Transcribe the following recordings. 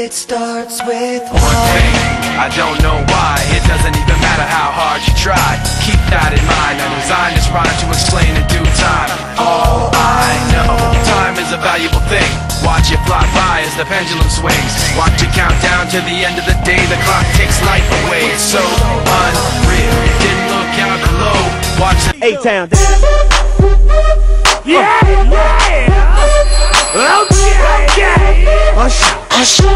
It starts with one thing, I don't know why. It doesn't even matter how hard you try. Keep that in mind, I designed this rhyme to explain in due time. All I know, time is a valuable thing. Watch it fly by as the pendulum swings. Watch it count down to the end of the day. The clock takes life away, it's so unreal. Didn't look out below, watch the A-Town. Yeah, yeah. Okay, okay. Let's go.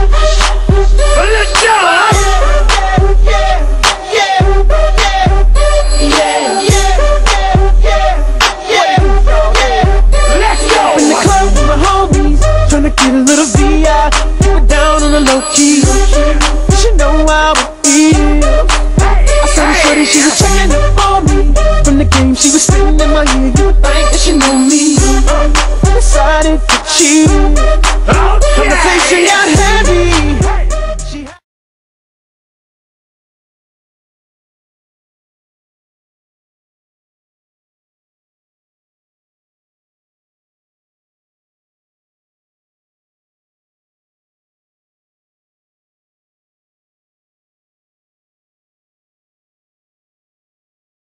In the club with my homies, tryna get a little VI. Keep it down on the low key. She know how it feels. I saw the shorty, she was checking up on me. From the game, she was spitting in my ear. You would think that she knew me. I decided to cheat.